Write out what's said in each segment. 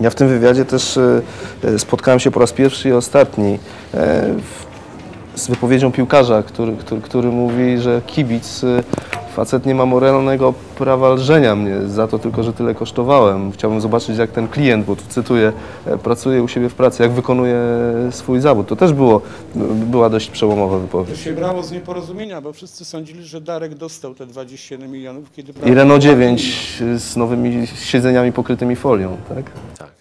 Ja w tym wywiadzie też spotkałem się po raz pierwszy i ostatni z wypowiedzią piłkarza, który mówi, że kibic, facet nie ma moralnego prawa lżenia mnie za to tylko, że tyle kosztowałem. Chciałbym zobaczyć, jak ten klient, bo tu cytuję, pracuje u siebie w pracy, jak wykonuje swój zawód. To też była dość przełomowa wypowiedź. To się brało z nieporozumienia, bo wszyscy sądzili, że Darek dostał te 27 milionów, kiedy... I Renault 9 z nowymi siedzeniami pokrytymi folią, tak? Tak.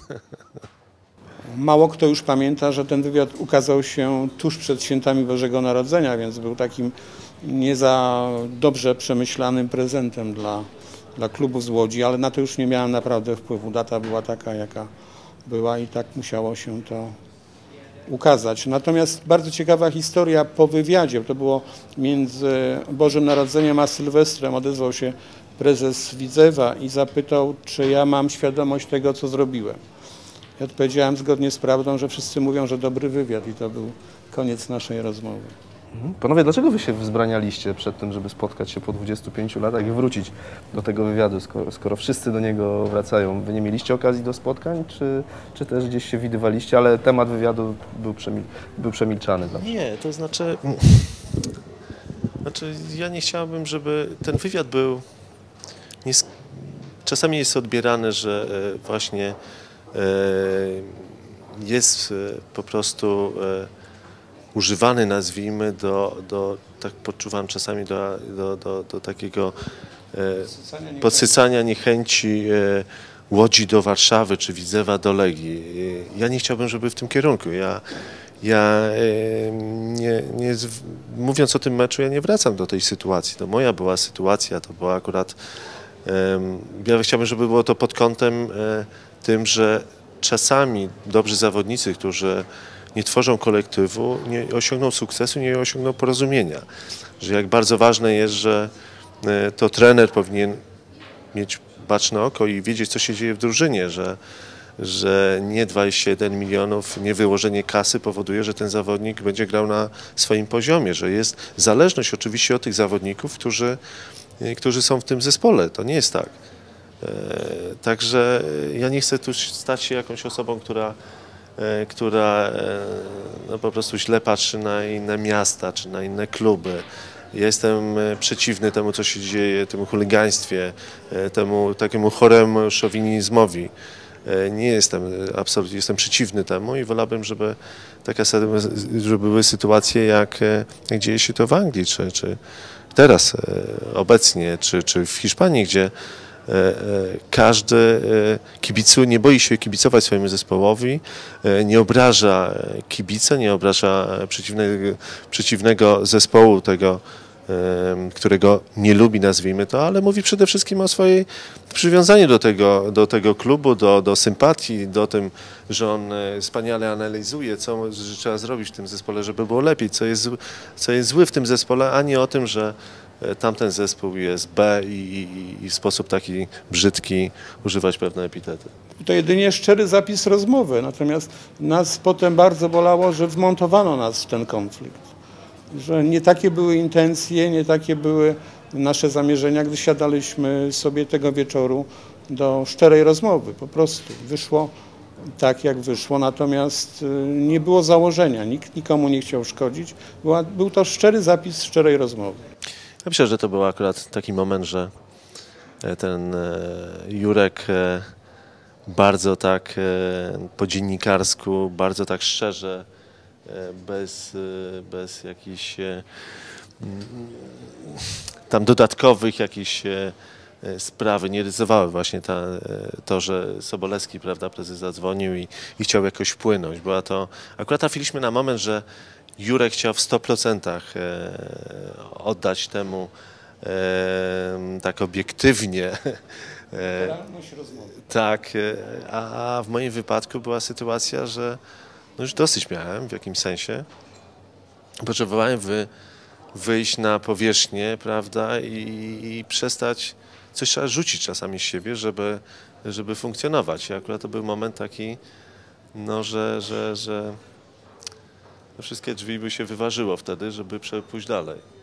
Mało kto już pamięta, że ten wywiad ukazał się tuż przed świętami Bożego Narodzenia, więc był takim nie za dobrze przemyślanym prezentem dla klubu z Łodzi, ale na to już nie miałem naprawdę wpływu. Data była taka, jaka była i tak musiało się to ukazać. Natomiast bardzo ciekawa historia po wywiadzie, to było między Bożym Narodzeniem a Sylwestrem, odezwał się prezes Widzewa i zapytał, czy ja mam świadomość tego, co zrobiłem. Ja odpowiedziałem zgodnie z prawdą, że wszyscy mówią, że dobry wywiad i to był koniec naszej rozmowy. Panowie, dlaczego wy się wzbranialiście przed tym, żeby spotkać się po 25 latach i wrócić do tego wywiadu, skoro wszyscy do niego wracają? Wy nie mieliście okazji do spotkań, czy też gdzieś się widywaliście, ale temat wywiadu był przemilczany dla mnie? Nie, to znaczy ja nie chciałbym, żeby ten wywiad był... Czasami jest odbierane, że właśnie jest po prostu używany, nazwijmy, tak poczuwam czasami, do takiego podsycania niechęci Łodzi do Warszawy, czy Widzewa do Legii. Ja nie chciałbym, żeby w tym kierunku. Mówiąc o tym meczu, ja nie wracam do tej sytuacji. To moja była sytuacja, to była akurat... Ja chciałbym, żeby było to pod kątem tym, że czasami dobrzy zawodnicy, którzy nie tworzą kolektywu, nie osiągną sukcesu, nie osiągną porozumienia. Że jak bardzo ważne jest, że to trener powinien mieć baczne oko i wiedzieć, co się dzieje w drużynie, że nie 21 milionów, nie wyłożenie kasy powoduje, że ten zawodnik będzie grał na swoim poziomie, że jest zależność oczywiście od tych zawodników, którzy są w tym zespole. To nie jest tak. Także ja nie chcę tu stać się jakąś osobą, która no, po prostu źle patrzy na inne miasta czy na inne kluby. Ja jestem przeciwny temu, co się dzieje, temu chuligaństwie, temu takiemu choremu szowinizmowi. Nie jestem, absolutnie jestem przeciwny temu i wolałbym, żeby były sytuacje, jak dzieje się to w Anglii, czy teraz obecnie, czy w Hiszpanii, gdzie każdy kibicu nie boi się kibicować swojemu zespołowi, nie obraża kibica, nie obraża przeciwnego zespołu, tego, którego nie lubi, nazwijmy to, ale mówi przede wszystkim o swojej przywiązaniu do tego klubu, do sympatii, do tym, że on wspaniale analizuje, co trzeba zrobić w tym zespole, żeby było lepiej, co jest złe w tym zespole, a nie o tym, że tamten zespół jest B i w sposób taki brzydki używać pewne epitety. To jedynie szczery zapis rozmowy, natomiast nas potem bardzo bolało, że wmontowano nas w ten konflikt. Że nie takie były intencje, nie takie były nasze zamierzenia, gdy siadaliśmy sobie tego wieczoru do szczerej rozmowy. Po prostu wyszło tak, jak wyszło, natomiast nie było założenia, nikt nikomu nie chciał szkodzić. Był to szczery zapis szczerej rozmowy. Ja myślę, że to był akurat taki moment, że ten Jurek bardzo tak po dziennikarsku, bardzo tak szczerze, bez jakichś tam dodatkowych jakichś sprawy, nie ryzykowały właśnie to, że Sobolewski, prawda, prezes zadzwonił i chciał jakoś wpłynąć. Akurat trafiliśmy na moment, że Jurek chciał w 100% oddać temu tak obiektywnie. Tak, a w moim wypadku była sytuacja, że no już dosyć miałem w jakimś sensie. Potrzebowałem wyjść na powierzchnię, prawda, i przestać, coś trzeba rzucić czasami z siebie, żeby funkcjonować. I akurat to był moment taki, no, że wszystkie drzwi by się wyważyło wtedy, żeby pójść dalej.